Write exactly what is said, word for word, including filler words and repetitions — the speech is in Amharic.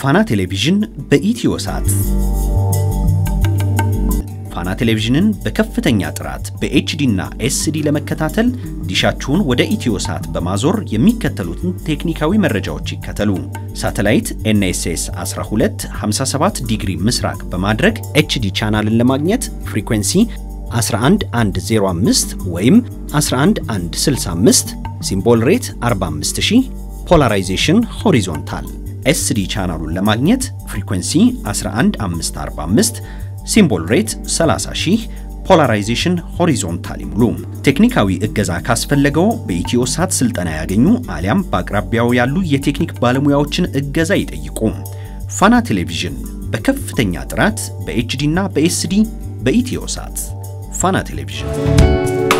ፋና ቴሌቪዥን በኢትዮሳት ፋና ቴሌቪዥንን በከፍተኛ ጥራት በኤችዲ እና ኤስዲ ለመከታተል ዲሻችሁን ወደ ኢትዮሳት በማዞር የሚከተሉትን ቴክኒካዊ መረጃዎች ይከተሉ። ሳተላይት ኤንኤስኤስ አስራ ሁለት ሃምሳ ሰባት ዲግሪ ምስራቅ በማድረግ ኤችዲ ቻናልን ለማግኘት ፍሪኩዌንሲ አስራ አንድ አንድ ዜሮ አምስት ወይም አስራ አንድ አንድ ስልሳ አምስት ሲምቦል ሬት አርባ አምስት ሺህ ፖላራይዜሽን ሆሪዞንታል ኤስዲ ቻናሉን ለማግኘት ፍሪኩዌንሲ አስራ አንድ አምስት አርባ አምስት ሲምቦል ሬት ሰላሳ ሺህ ፖላራይዜሽን ሆሪዞንታል ይሙሉ። ቴክኒካዊ እገዛ ካስፈለገው በኢትዮሳት ስልጠና ያገኙ አሊያም በአቅራቢያው ያሉ የቴክኒክ ባለሙያዎችን እገዛ ይጠይቁ። ፋና ቴሌቪዥን በከፍተኛ ጥራት በኤችዲ እና በኤስዲ በኢትዮሳት ፋና ቴሌቪዥን